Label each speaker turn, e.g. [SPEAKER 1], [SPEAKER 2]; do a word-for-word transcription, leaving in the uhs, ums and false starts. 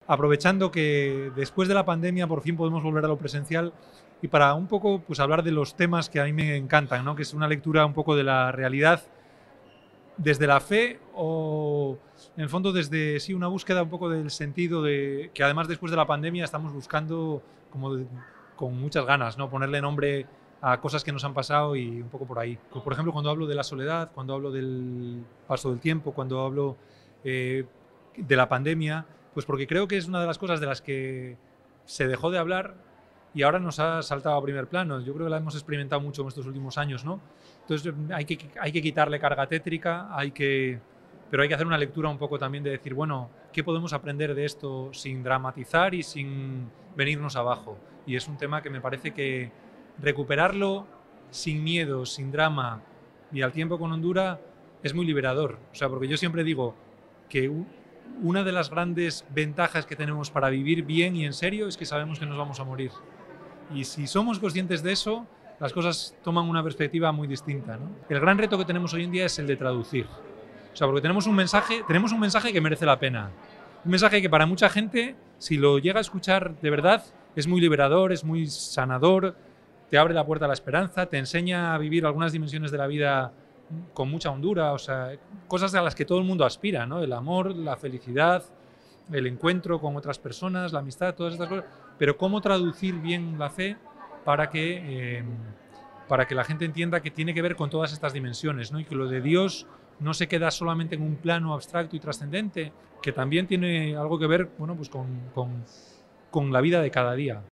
[SPEAKER 1] Aprovechando que después de la pandemia por fin podemos volver a lo presencial y para un poco pues, hablar de los temas que a mí me encantan, ¿no? Que es una lectura un poco de la realidad desde la fe o en el fondo desde sí una búsqueda un poco del sentido de que además después de la pandemia estamos buscando como de, con muchas ganas, ¿no? Ponerle nombre a cosas que nos han pasado y un poco por ahí. Por ejemplo, cuando hablo de la soledad, cuando hablo del paso del tiempo, cuando hablo eh, de la pandemia, pues porque creo que es una de las cosas de las que se dejó de hablar y ahora nos ha saltado a primer plano. Yo creo que la hemos experimentado mucho en estos últimos años, ¿no? Entonces hay que, hay que quitarle carga tétrica, hay que, pero hay que hacer una lectura un poco también de decir, bueno, ¿qué podemos aprender de esto sin dramatizar y sin venirnos abajo? Y es un tema que me parece que recuperarlo sin miedo, sin drama y al tiempo con hondura es muy liberador. O sea, porque yo siempre digo que una de las grandes ventajas que tenemos para vivir bien y en serio es que sabemos que nos vamos a morir. Y si somos conscientes de eso, las cosas toman una perspectiva muy distinta, ¿no? El gran reto que tenemos hoy en día es el de traducir. O sea, porque tenemos un mensaje, tenemos un mensaje que merece la pena. Un mensaje que para mucha gente, si lo llega a escuchar de verdad, es muy liberador, es muy sanador, te abre la puerta a la esperanza, te enseña a vivir algunas dimensiones de la vida con mucha hondura, o sea, cosas a las que todo el mundo aspira, ¿no? El amor, la felicidad, el encuentro con otras personas, la amistad, todas estas cosas. Pero cómo traducir bien la fe para que, eh, para que la gente entienda que tiene que ver con todas estas dimensiones, ¿no? Y que lo de Dios no se queda solamente en un plano abstracto y trascendente, que también tiene algo que ver, bueno, pues con, con, con la vida de cada día.